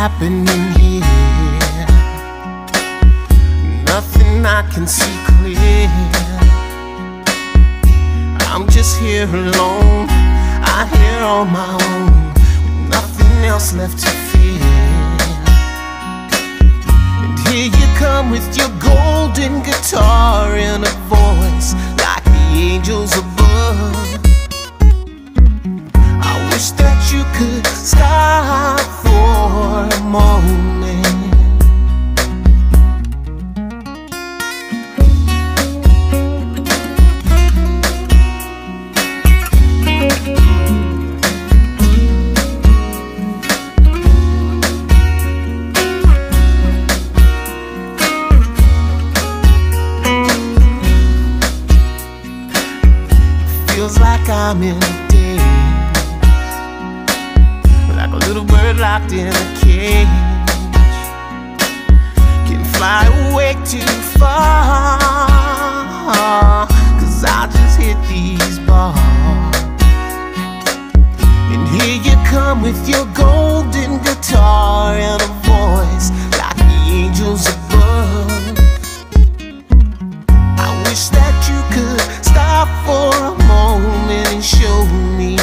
happening here? Nothing I can see clear. I'm just here alone, out here on my own, with nothing else left to fear. And here you come with your golden guitar and a voice like the angels above. I wish that you could stop for a moment. Feels like I'm in a daze, like a little bird locked in a cage. Can't fly away too far, 'cause I just hit these bars. And here you come with your golden guitar and a voice like the angels above. I wish that you could stop for a moment and show me.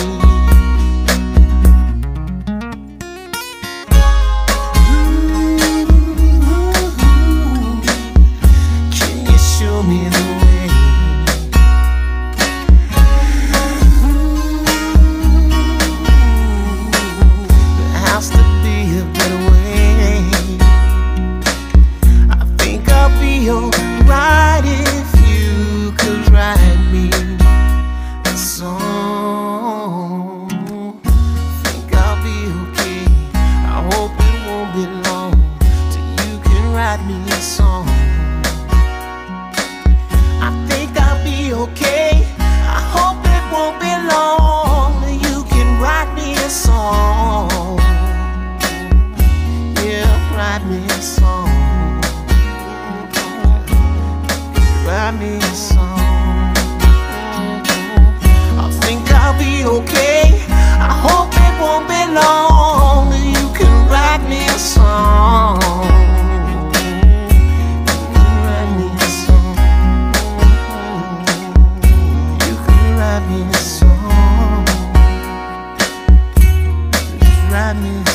Can you show me the way? There has to be a better way. I think I'll be alright if you could write me a song. Think I'll be okay. I hope it won't be long till you can write me a song. I think I'll be okay. I hope it won't be long till you can write me a song. Yeah, write me a song. Write me a song. I think I'll be okay. I hope it won't be long till you can write me a song. Write me a song. You can write me a song. Just write me a song.